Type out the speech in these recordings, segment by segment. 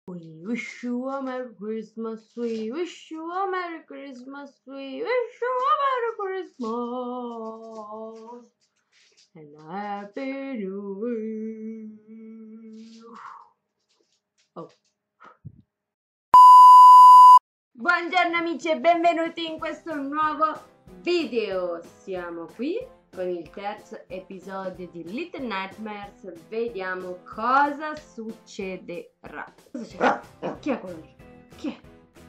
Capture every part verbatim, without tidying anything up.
We wish you a Merry Christmas, we wish you a Merry Christmas, we wish you a Merry Christmas and a Happy New Year. Oh. Buongiorno amici e benvenuti in questo nuovo video. Siamo qui con il terzo episodio di Little Nightmares. Vediamo cosa succederà. Cosa c'è? Chi è quello lì? Chi è?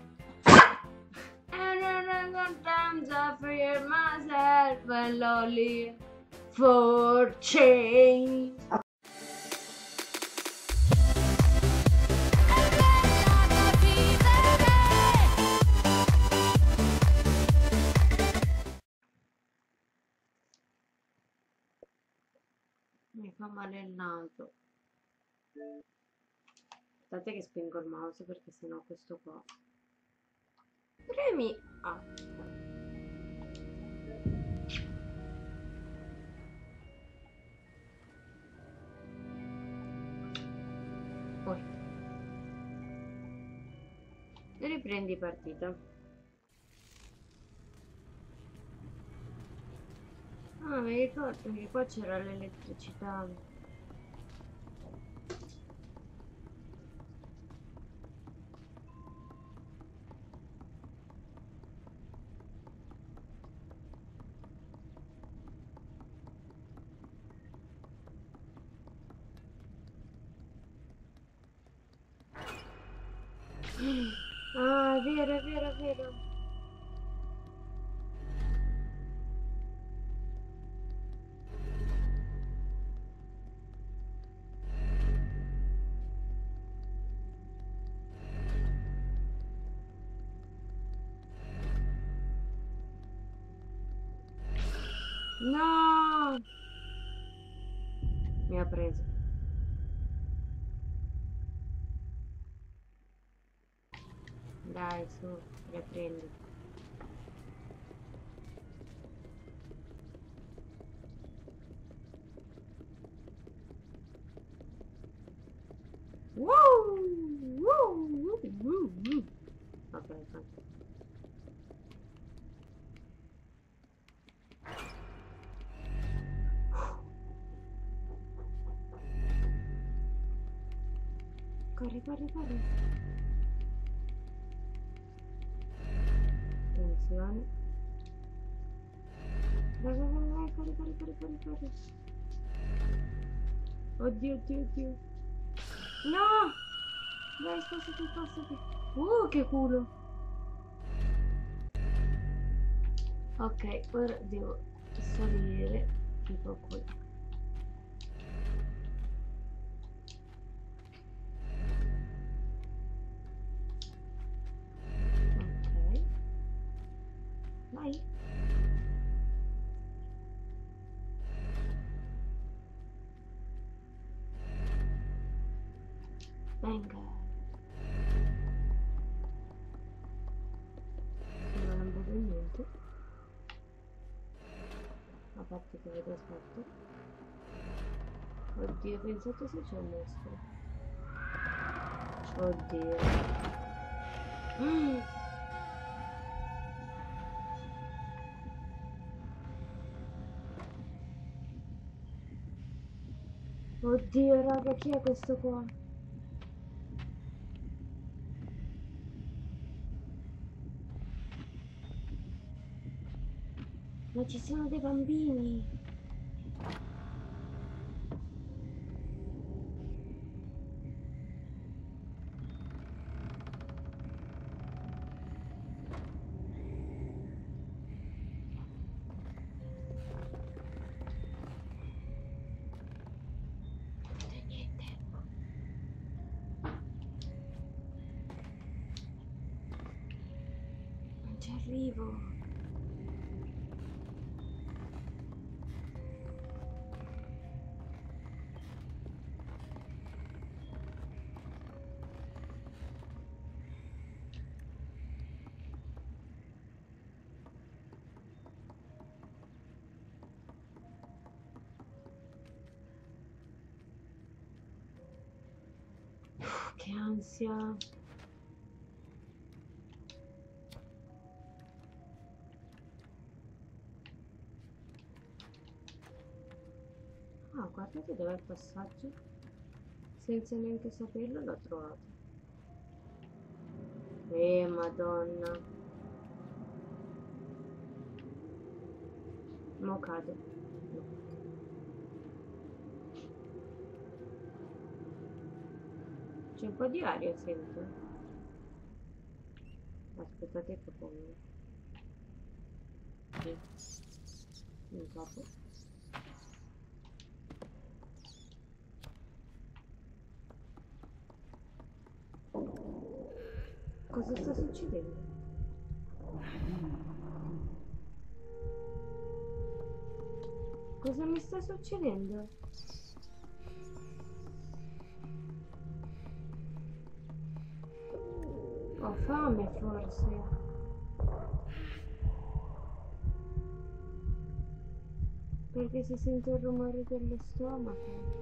And sometimes I fear myself and lonely for change. Mi fa male il naso. Aspettate che spengo il mouse perché sennò questo qua. Premi A. Poi riprendi partita. Ah, mi ricordo che qua c'era l'elettricità. Ah, è vero, è vero, è vero. No! Mi ha preso. Dai, su, riprendi. Woo! Woo! Woo! Woo! Woo! Ok, ok. Corri, corri, corri. Attenzione. Vai, vai, vai, vai, corri, corri, corri, corri, corri. Oddio, oddio, oddio. No! Dai, spostati, spostati. Uh, che culo. Ok, ora devo salire tipo qui. Ok. Vai. Venga. Non vedo niente. A parte che vedo, aspetta. Oddio, pensate se c'è il mostro. Oddio. Mm. Oddio, raga, chi è questo qua? Ma ci sono dei bambini. Non vedo niente. Non ci arrivo. Che ansia. ansia. Ah, guardate dov'è il passaggio. Senza neanche saperlo l'ho trovato. Eh, madonna. Mo cado. C'è un po' di aria, sento. Aspettate che pongo. Sì. Un capo. Cosa sta succedendo? Cosa mi sta succedendo? Ho fame forse. Perché si sente il rumore dello stomaco.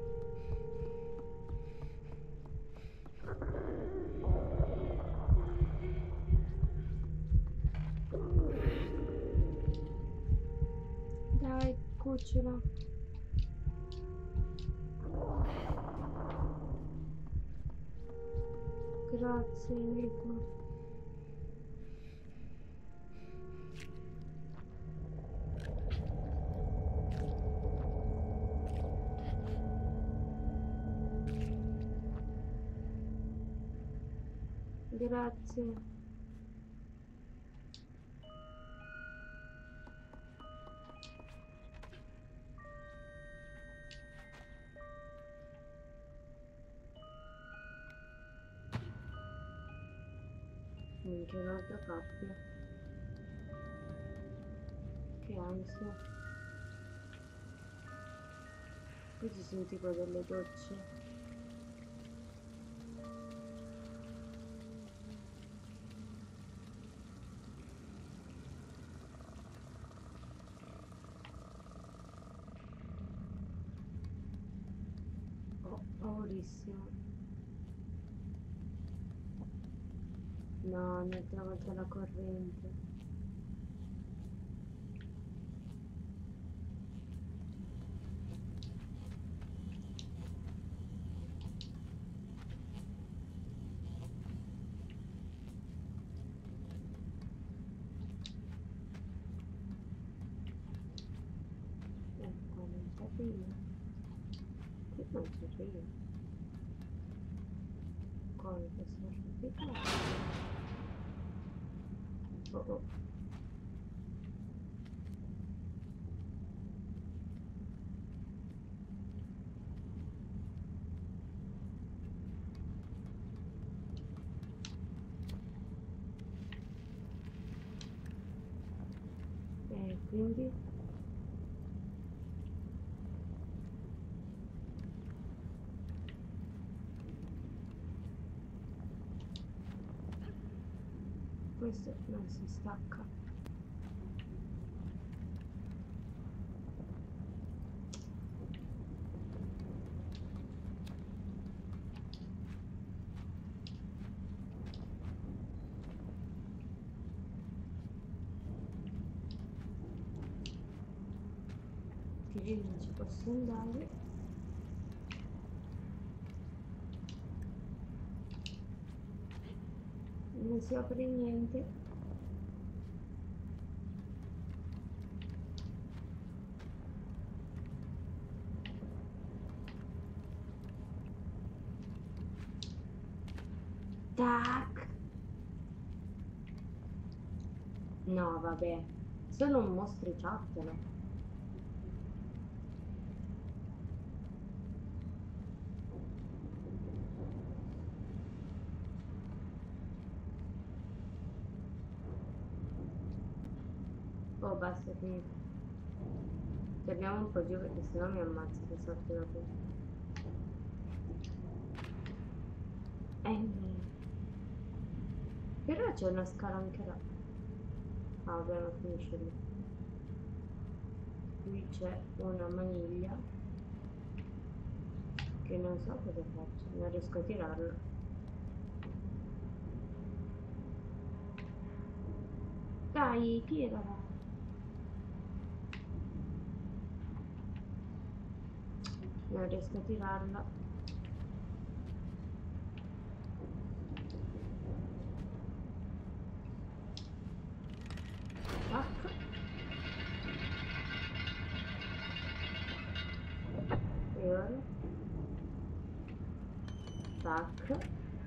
Dai, cucciola. Grazie, Enrico. Grazie. Minchia, un altro cappio. Che ansia. Qui ci sono tipo delle docce. Ho paurissimo. No, mi ha travolto la corrente. Ecco, non c'è io. Qui non c'è io. Come posso arrampicare? Oh oh. E quindi? Questo non si stacca. Che lì non ci posso andare. Non si apre niente. Tac. No, vabbè. Sono un mostriciattolo. Oh, basta, finito. Torniamo un po' giù perché sennò mi ammazzo che sorte da qui. Eh, però c'è una scala anche là. Ah, vabbè, non finisce lì. Qui c'è una maniglia che non so cosa faccio, non riesco a tirarla. Dai, tirala. Non riesco a tirarla. Tac. E ora? Tac.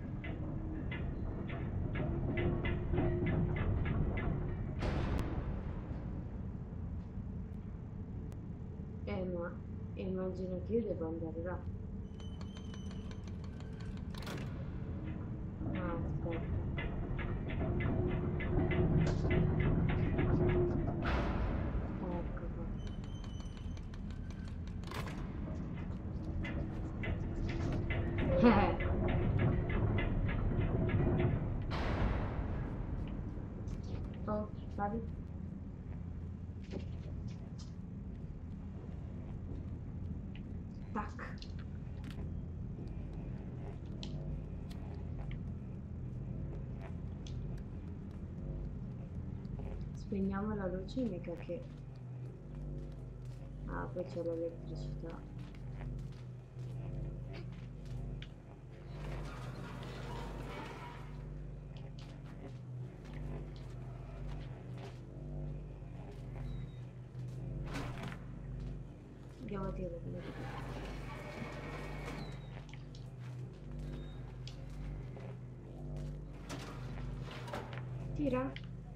Eh ma immagino che io devo andare là. Ah, aspetta. Ecco qua. Eh. Oh, vedi? Tac. Spegniamo la luce, mica che... Ah, poi c'è l'elettricità. Andiamo a tirare. Tira?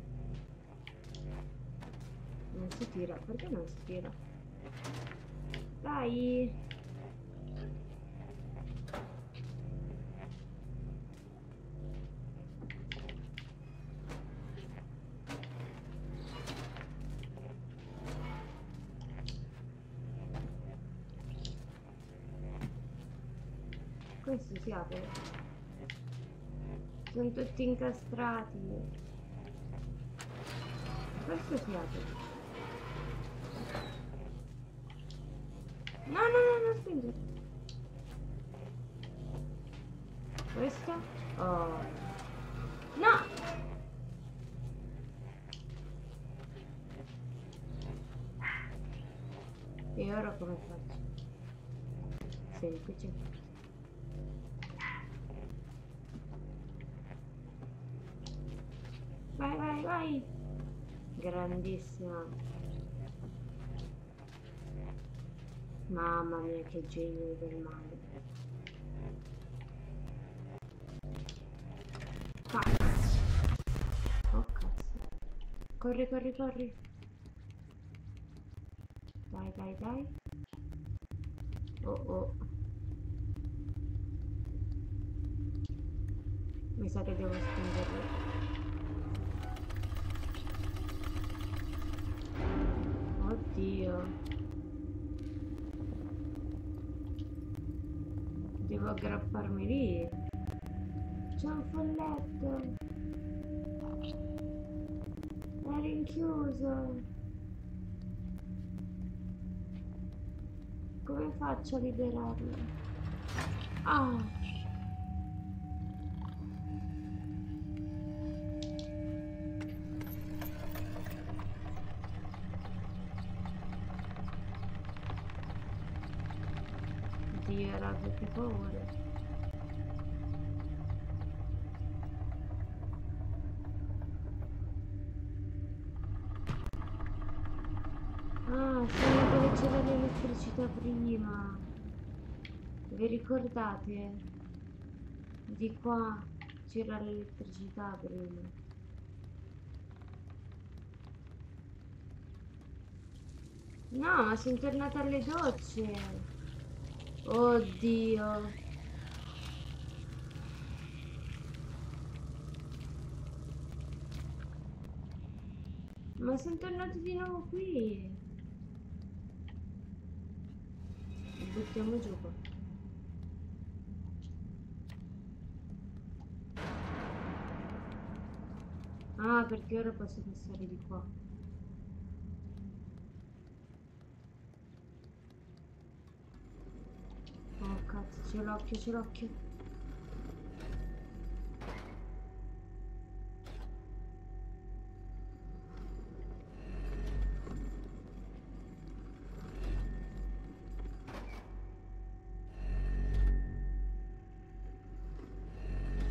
Non si tira, perché non si tira? Dai! Questo si apre. Sono tutti incastrati. Questo si apre. No, no, no, non spingere. Questo? Oh. No! E ora come faccio? Semplice. Vai, vai, vai! Grandissima. Mamma mia, che genio del male. Cazzo. Oh cazzo. Corri, corri, corri. Dai, dai, dai. Oh, oh. Mi sa che devo spingerlo. Oddio. Devo aggrapparmi lì. C'è un folletto. È rinchiuso. Come faccio a liberarlo? Ah! Dio, raga, che paura. Ah, sono dove c'era l'elettricità prima. Vi ricordate? Di qua c'era l'elettricità prima. No, ma sono tornata alle docce. Oddio. Ma sono tornato di nuovo qui. Li buttiamo giù qua. Ah, perché ora posso passare di qua. Oh cazzo, c'è l'occhio, c'è l'occhio.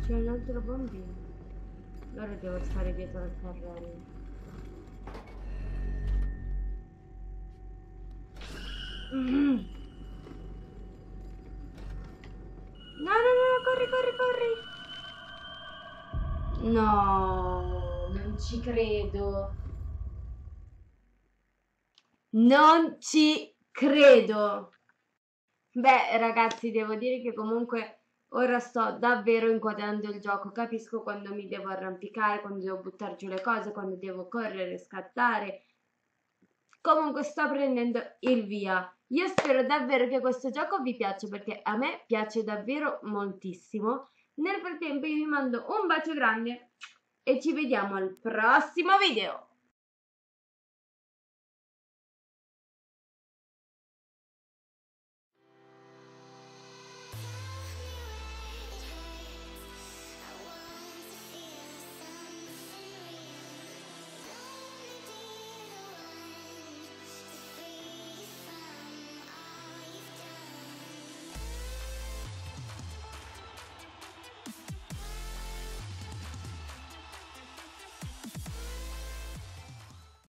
C'è un altro bambino. Allora devo stare dietro al carrello. Mm. No, no, no, corri, corri, corri. No, non ci credo. Non ci credo. Beh, ragazzi, devo dire che comunque ora sto davvero inquadrando il gioco. Capisco quando mi devo arrampicare, quando devo buttare giù le cose, quando devo correre, scattare. Comunque sto prendendo il via. Io spero davvero che questo gioco vi piaccia perché a me piace davvero moltissimo. Nel frattempo io vi mando un bacio grande e ci vediamo al prossimo video.